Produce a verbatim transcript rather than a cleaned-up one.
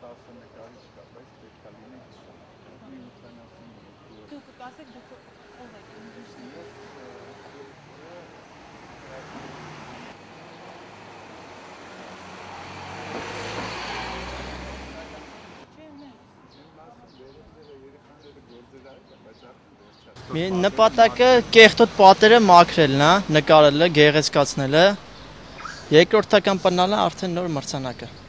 Նպատակը կեղտոտ պատերը մաքրելն է, նկարելը, գեղեցկացնելը, երկրորդական պնալը արդեն նոր մրցանակը։